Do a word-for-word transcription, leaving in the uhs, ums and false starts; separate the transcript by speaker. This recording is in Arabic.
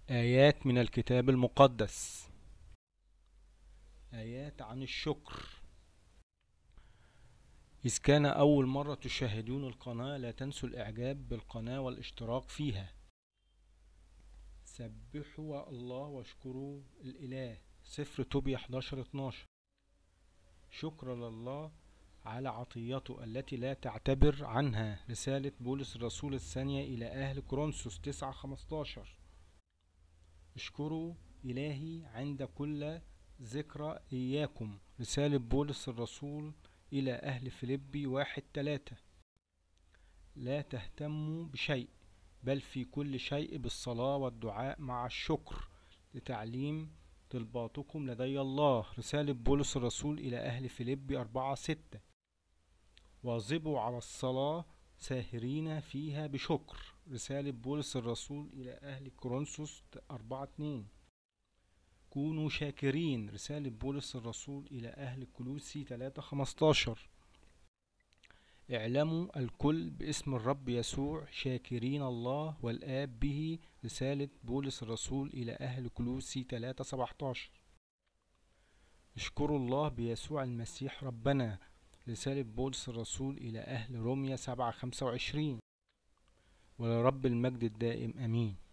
Speaker 1: آيات من الكتاب المقدس. آيات عن الشكر. إذ كان أول مرة تشاهدون القناة لا تنسوا الإعجاب بالقناة والاشتراك فيها. سبحوا الله واشكروا الإله. سفر توبيا حداشر اتناشر. شكر لله على عطيته التي لا تعتبر عنها. رسالة بولس الرسول الثانية إلى أهل كورنثوس تسعة خمستاشر. اشكروا إلهي عند كل ذكرى إياكم. رسالة بولس الرسول إلى أهل فيلبي واحد تلاتة. لا تهتموا بشيء بل في كل شيء بالصلاة والدعاء مع الشكر لتعليم طلباتكم لدي الله. رسالة بولس الرسول إلى أهل فيلبي أربعة ستة. واظبوا على الصلاة ساهرين فيها بشكر. رسالة بولس الرسول إلى أهل كورنثوس أربعة اتنين. كونوا شاكرين. رسالة بولس الرسول إلى أهل كولوسي تلاتة خمستاشر. اعلموا الكل باسم الرب يسوع شاكرين الله والآب به. رسالة بولس الرسول إلى أهل كولوسي تلاتة سبعتاشر. اشكروا الله بيسوع المسيح ربنا. رسالة بولس الرسول إلى أهل روميا سبعة خمسة وعشرين. ولرب المجد الدائم أمين.